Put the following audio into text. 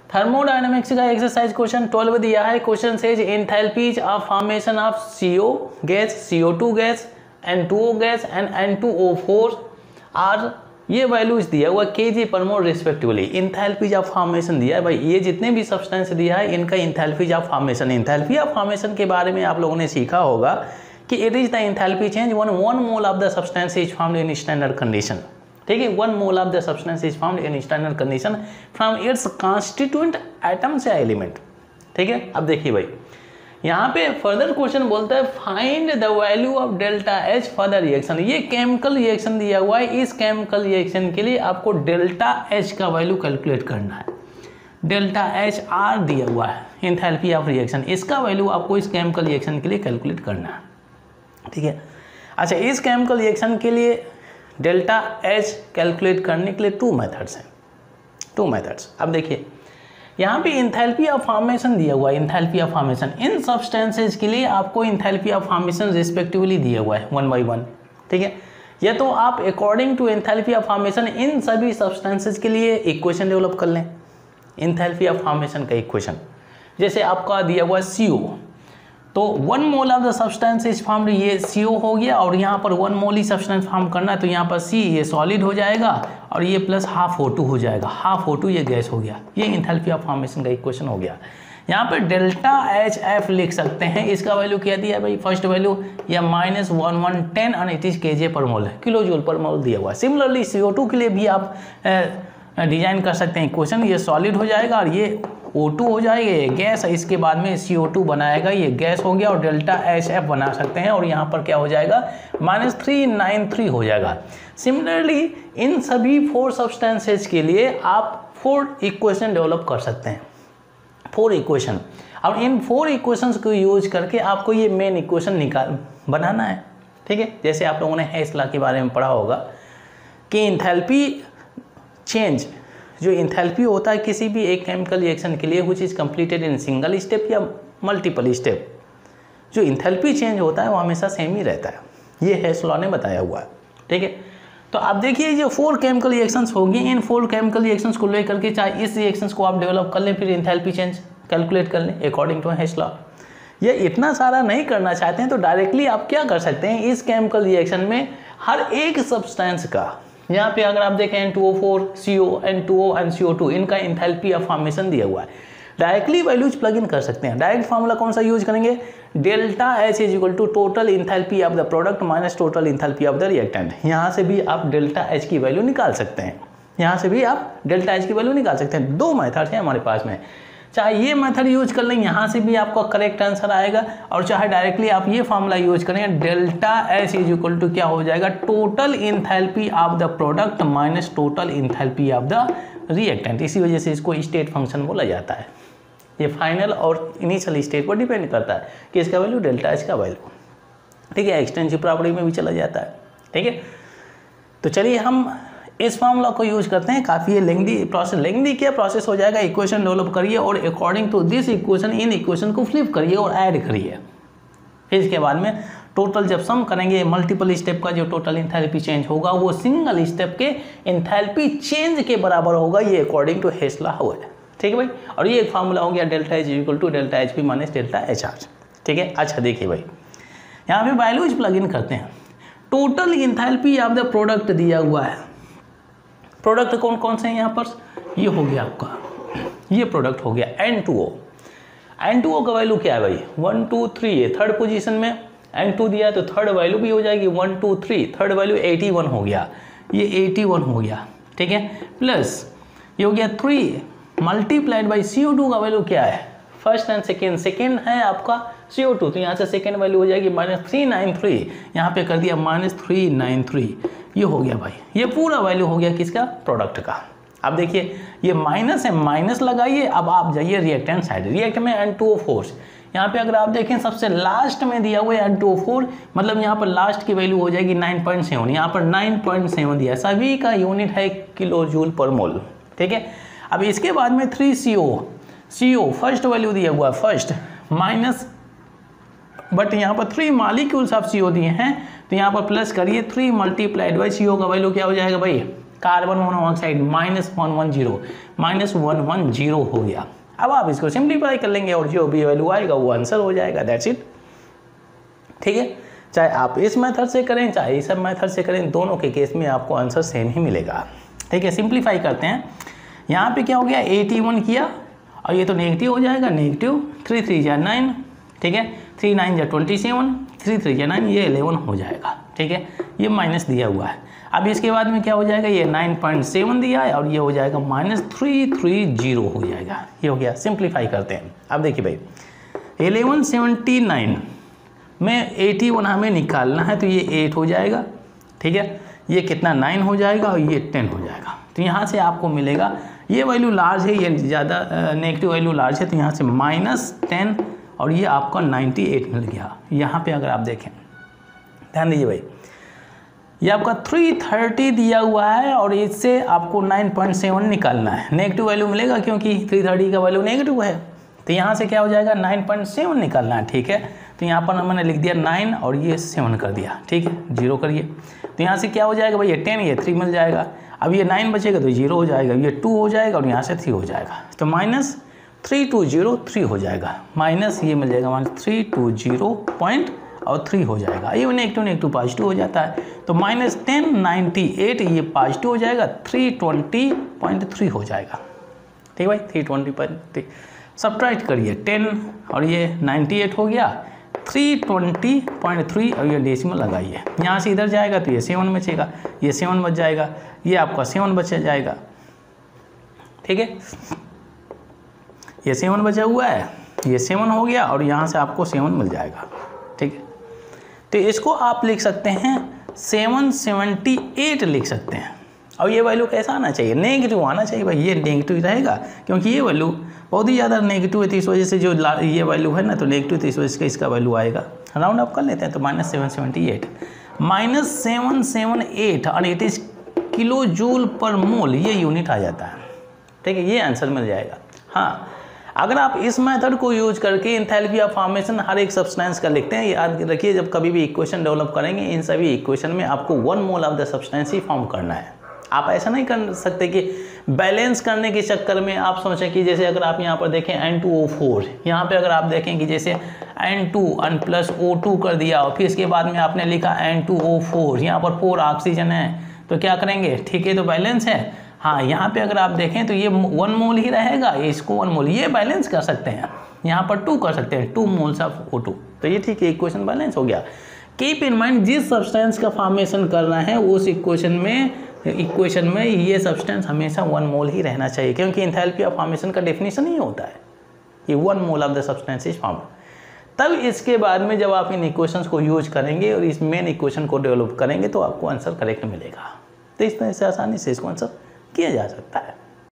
Thermodynamics का exercise question 12 दिया है। Question says enthalpies of formation of CO gas, CO2 gas, N2O gas and N2O4 are, ये values दिया हुआ kg पर mole respectively. Enthalpies of formation दिया है भाई, ये जितने भी सब्सटेंस दिया है इनका enthalpies of formation. Enthalpy of formation के बारे में आप लोगों ने सीखा होगा कि it is the enthalpy change one mole of the substance is found in standard condition. ठीक है, 1 mole of the substance is found in standard condition from its constituent atoms या एलिमेंट। ठीक है, अब देखिए भाई यहाँ पे फर्दर क्वेश्चन बोलता है find the value of delta H for the reaction. ये केमिकल रिएक्शन दिया हुआ है, इस केमिकल रिएक्शन के लिए आपको डेल्टा H का वैल्यू कैलकुलेट करना है। डेल्टा H R दिया हुआ है एंथैल्पी ऑफ रिएक्शन, इसका वैल्यू आपको इस केमिकल रिएक्शन के लिए कैलकुलेट करना है। ठीक है, अच्छा इस केमिकल रिएक्शन के लिए डेल्टा H कैलकुलेट करने के लिए 2 मेथड्स हैं, 2 मेथड्स। अब देखिए यहाँ पे इंथैल्पी ऑफ फॉर्मेशन दिया हुआ है, enthalpy of formation in substances के लिए आपको इंथैल्पी ऑफ फॉर्मेशन रिस्पेक्टिवली दिया हुआ है 1 by 1। ठीक है, या तो आप according to enthalpy of formation इन सभी सब्सटेंसेज के लिए इक्वेशन डेवलप कर लें। इंथैल्पी ऑफ फॉर्मेशन का इक्वेशन जैसे आपका दिया हुआ CO, तो 1 mole of the substance is formed, ये CO हो गया और यहाँ पर 1 मोल ही सब्सटेंस फॉर्म करना है तो यहाँ पर C ये सॉलिड हो जाएगा और ये प्लस हाफ O2 हो जाएगा, हाफ O2 ये गैस हो गया। ये इंथैल्पी ऑफ फॉर्मेशन का इक्वेशन हो गया। यहाँ पर डेल्टा HF लिख सकते हैं, इसका वैल्यू क्या दिया है भाई, फर्स्ट वैल्यू या -1110 और इट इज kJ पर मोल, किलो जूल पर मोल दिया हुआ है। सिमिलरली CO2 के लिए भी आप डिजाइन कर सकते हैं इक्वेशन, ये सॉलिड हो जाएगा और ये O2 हो जाएगा, ये गैस, इसके बाद में CO2 बनाएगा, ये गैस हो गया और डेल्टा HF बना सकते हैं और यहाँ पर क्या हो जाएगा -393 हो जाएगा। सिमिलरली इन सभी 4 सब्सटेंसेज के लिए आप 4 इक्वेशन डेवलप कर सकते हैं, 4 इक्वेशन। अब इन 4 इक्वेशंस को यूज करके आपको ये मेन इक्वेशन बनाना है। ठीक है, जैसे आप लोगों ने हेस लॉ के बारे में पढ़ा होगा कि इंथैल्पी चेंज, जो इंथैल्पी होता है किसी भी एक केमिकल रिएक्शन के लिए which is completed in single step या मल्टीपल स्टेप, जो इंथैल्पी चेंज होता है वो हमेशा सेम ही रहता है, ये हेस लॉ ने बताया हुआ है। ठीक है, तो आप देखिए जो 4 केमिकल रिएक्शंस होंगी, इन 4 केमिकल रिएक्शंस को लेकर के चाहे इस रिएक्शंस को आप डेवलप कर लें, फिर इंथैल्पी चेंज कैलकुलेट कर लें अकॉर्डिंग टू हेस लॉ। ये इतना सारा नहीं करना चाहते हैं तो डायरेक्टली आप क्या कर सकते हैं, इस केमिकल रिएक्शन में हर एक सब्सटेंस का, यहाँ पे अगर आप देखें N2O4, CO, N2O and CO2, इनका इंथैल्पी ऑफ फॉर्मेशन दिया हुआ है। डायरेक्टली वैल्यूज प्लग इन कर सकते हैं। डायरेक्ट फार्मूला कौन सा यूज करेंगे, delta H is equal to total enthalpy of the product minus total enthalpy of the reactant. यहाँ से भी आप डेल्टा H की वैल्यू निकाल सकते हैं, यहाँ से भी आप डेल्टा H की वैल्यू निकाल सकते हैं। 2 मेथड है हमारे पास में, चाहे ये मेथड यूज कर लें, यहाँ से भी आपका करेक्ट आंसर आएगा, और चाहे डायरेक्टली आप ये फार्मूला यूज करें, delta H is equal to क्या हो जाएगा, total enthalpy of the product minus total enthalpy of the reactant. इसी वजह से इसको स्टेट फंक्शन बोला जाता है। ये फाइनल और इनिशियल स्टेट पर डिपेंड करता है कि इसका वैल्यू डेल्टा H का वैल्यू। ठीक है, एक्सटेंसिव प्रॉपर्टी में भी चला जाता है। ठीक है, तो चलिए हम इस फार्मूला को यूज करते हैं। काफ़ी ये लेंथी प्रोसेस, लेंथी क्या प्रोसेस हो जाएगा, इक्वेशन डेवलप करिए और अकॉर्डिंग टू दिस इक्वेशन इन इक्वेशन को फ्लिप करिए और ऐड करिए। फिर इसके बाद में टोटल जब सम करेंगे मल्टीपल स्टेप का जो टोटल इंथैल्पी चेंज होगा वो सिंगल स्टेप के इंथैल्पी चेंज के बराबर होगा। ये अकॉर्डिंग टू हेस लॉ हुआ है। ठीक है भाई, और ये एक फार्मूला हो गया delta H equal to delta HP minus delta HR। ठीक है, अच्छा देखिए भाई यहाँ पे वैल्यूज प्लग इन करते हैं। Total enthalpy of the product दिया हुआ है, प्रोडक्ट कौन कौन से हैं यहाँ पर, ये हो गया आपका, ये प्रोडक्ट हो गया N2O। N2O का वैल्यू क्या है भाई, 1 2 3 है, थर्ड पोजीशन में N2 दिया है तो थर्ड वैल्यू भी हो जाएगी 1 2 3, थर्ड वैल्यू 81 हो गया, ये 81 हो गया। ठीक है, प्लस ये हो गया 3 मल्टीप्लाइड बाई CO2 का वैल्यू क्या है, फर्स्ट एंड सेकेंड, सेकेंड है आपका CO2 तो यहाँ से सेकेंड वैल्यू हो जाएगी -393, यहाँ पे कर दिया -393, ये हो गया भाई, ये पूरा वैल्यू हो गया किसका, प्रोडक्ट का। अब देखिए ये माइनस है, माइनस लगाइए, अब आप जाइए रिएक्टेंट साइड, रिएक्ट में N2O4, यहाँ पे अगर आप देखें सबसे लास्ट में दिया हुआ है N2O4, मतलब यहाँ पर लास्ट की वैल्यू हो जाएगी 9.7, यहाँ पर 9.7 दिया, सभी का यूनिट है किलो जूल पर मोल। ठीक है, अब इसके बाद में 3CO फर्स्ट वैल्यू दिया हुआ है फर्स्ट, माइनस बट यहाँ पर 3 मॉलिक्यूल्स ऑफ CO दिए हैं तो यहाँ पर प्लस करिए 3 मल्टीप्लाइड बाई CO का वैल्यू क्या हो जाएगा भाई कार्बन मोनोऑक्साइड -110 हो गया। अब आप इसको सिंप्लीफाई कर लेंगे और जो भी वैल्यू आएगा वो आंसर हो जाएगा, दैट्स इट। ठीक है, चाहे आप इस मेथड से करें चाहे इस मेथड से करें, दोनों के केस में आपको आंसर सेम ही मिलेगा। ठीक है, सिंप्लीफाई करते हैं। यहाँ पे क्या हो गया, 81 किया और ये तो नेगेटिव हो जाएगा, नेगेटिव 3 3 जा 9, ठीक है, 3 9 जा 27, 3 3 जा 9, ये 11 हो जाएगा। ठीक है, ये माइनस दिया हुआ है। अब इसके बाद में क्या हो जाएगा, ये 9.7 दिया है और ये हो जाएगा -330 हो जाएगा। ये हो गया। सिंप्लीफाई करते हैं। अब देखिए भाई 1179 में 81 हमें निकालना है तो ये 8 हो जाएगा। ठीक है, ये कितना 9 हो जाएगा और ये 10 हो जाएगा। तो यहाँ से आपको मिलेगा, ये वैल्यू लार्ज है, ये ज़्यादा नेगेटिव वैल्यू लार्ज है, तो यहाँ से -10 और ये आपका 98 मिल गया। यहाँ पे अगर आप देखें, ध्यान दीजिए भाई, ये आपका 330 दिया हुआ है और इससे आपको 9.7 निकालना है। नेगेटिव वैल्यू मिलेगा क्योंकि 330 का वैल्यू नेगेटिव है, तो यहाँ से क्या हो जाएगा 9.7 निकालना है। ठीक है, तो यहाँ पर मैंने लिख दिया 9 और ये 7 कर दिया। ठीक है, 0 करिए, तो यहाँ से क्या हो जाएगा भाई, ये 10 ये 3 मिल जाएगा। अब ये 9 बचेगा तो 0 हो जाएगा, ये 2 हो जाएगा और यहाँ से 3 हो जाएगा, तो -3203 हो जाएगा। माइनस ये मिल जाएगा -320 और 3 हो जाएगा। ये नेगेटिव पॉजिटिव हो जाता है, तो -1098 ये पॉजिटिव हो जाएगा, 320.3 हो जाएगा। ठीक है भाई, 320.3 सब्ट्रैक्ट करिए, 10 और ये 98 हो गया, 320.3 और ये डेसिमल लगाइए। यहाँ से इधर जाएगा तो ये 7 बचेगा, ये 7 बच जाएगा, ये आपका 7 बच जाएगा। ठीक है, ये 7 बचा हुआ है, ये 7 हो गया और यहाँ से आपको 7 मिल जाएगा। ठीक है, तो इसको आप लिख सकते हैं 778 लिख सकते हैं। और ये वैल्यू कैसा आना चाहिए, नेगेटिव आना चाहिए भाई, ये नेगेटिव रहेगा क्योंकि ये वैल्यू बहुत ही ज़्यादा नेगेटिव है, तो इस वजह से जो ये वैल्यू है ना तो नेगेटिव, तो इस वजह से इसका वैल्यू आएगा। राउंड अप कर लेते हैं, तो -778 -778 और इट इज़ किलो जूल पर मोल, ये यूनिट आ जाता है। ठीक है, ये आंसर मिल जाएगा। हाँ, अगर आप इस मेथड को यूज करके एंथैल्पी ऑफ फॉर्मेशन हर एक सब्सटेंस का लिखते हैं, याद रखिए जब कभी भी इक्वेशन डेवलप करेंगे, इन सभी इक्वेशन में आपको 1 मोल ऑफ द सब्सटेंस ही फॉर्म करना है। आप ऐसा नहीं कर सकते कि बैलेंस करने के चक्कर में आप सोचें कि जैसे अगर आप यहाँ पर देखें N2O4, यहाँ पे अगर आप देखें कि जैसे N2N+O2 कर दिया और फिर इसके बाद में आपने लिखा N2O4, यहाँ पर 4 ऑक्सीजन है, तो क्या करेंगे, ठीक है, तो बैलेंस है। हाँ, यहाँ पे अगर आप देखें तो ये 1 मोल ही रहेगा, इसको 1 मोल, ये बैलेंस कर सकते हैं। यहाँ पर 2 कर सकते हैं, 2 मोल्स ऑफ O2, तो ये ठीक है, इक्वेशन बैलेंस हो गया। कीप इन माइंड, जिस सब्सटेंस का फॉर्मेशन करना है उस इक्वेशन में ये सब्सटेंस हमेशा 1 मोल ही रहना चाहिए, क्योंकि एंथैल्पी ऑफ फॉर्मेशन का डेफिनेशन ही होता है कि 1 mole of the substance is formed. तब इसके बाद में जब आप इन इक्वेशंस को यूज करेंगे और इस मेन इक्वेशन को डेवलप करेंगे तो आपको आंसर करेक्ट मिलेगा। तो इस तरह से आसानी से इसको आंसर किया जा सकता है।